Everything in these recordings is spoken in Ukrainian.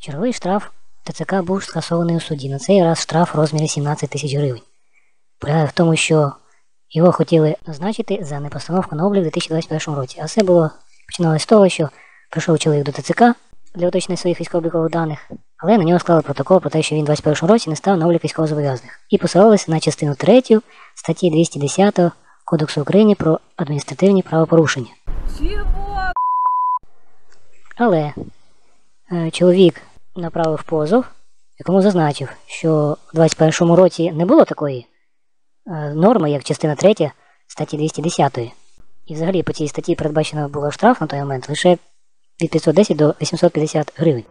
Черговий штраф ТЦК був скасований у суді. На цей раз штраф в розмірі 17 тисяч гривень. Полягає в тому, що його хотіли назначити за непостановку на облік у 2021 році. А все було починалося з того, що прийшов чоловік до ТЦК для уточнення своїх військово-облікових даних, але на нього склали протокол про те, що він у 2021 році не став на облік військовозобов'язаних. І посилалися на частину 3 статті 210 Кодексу України про адміністративні правопорушення. Але чоловік направив позов, якому зазначив, що у 2021 році не було такої норми, як частина 3 статті 210. І взагалі по цій статті передбачено було штраф на той момент лише від 510 до 850 гривень.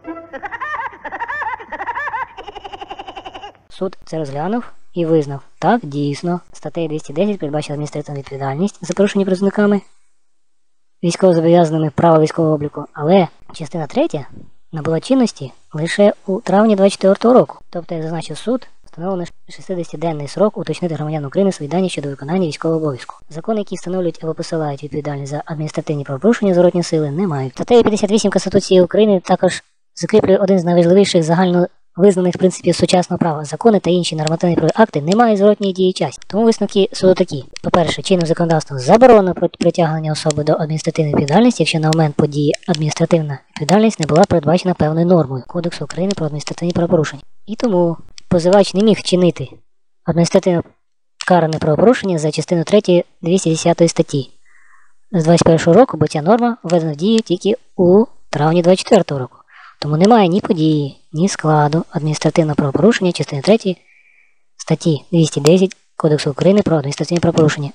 Суд це розглянув і визнав, так, дійсно, статтею 210 передбачена адміністративна відповідальність за порушення працівниками військовозобов'язаними права військового обліку, але частина 3 набула чинності лише у травні 2024 року. Тобто, як зазначив суд, встановлено 60-денний срок уточнити громадян України свої дані щодо виконання військового обов'язку. Закони, які встановлюють або посилають відповідальність за адміністративні правопорушення зворотні сили, не мають. Статтею 58 Конституції України також закріплює один з найважливіших загальновизнаних принципів сучасного права. Закони та інші нормативні правові акти не мають зворотньої дії часу. Тому висновки суду такі. По-перше, чинним законодавством заборонено притягнення особи до адміністративної відповідальності, якщо на момент події адміністративна відповідальність не була передбачена певною нормою Кодексу України про адміністративні правопорушення. І тому позивач не міг вчинити адміністративно каране правопорушення за частину 3 210 статті з 2021 року, бо ця норма введена в дію тільки у травні 2024 року. Тому немає ні події, ні складу адміністративного правопорушення частини 3 статті 210 Кодексу України про адміністративні правопорушення,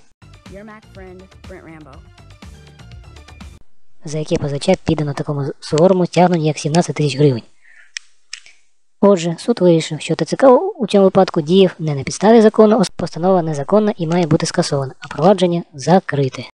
за яке позивача піддано такому суворому стягненню, як 17 тисяч гривень. Отже, суд вирішив, що ТЦК у цьому випадку діяв не на підставі закону, постанова незаконна і має бути скасована, а провадження закрите.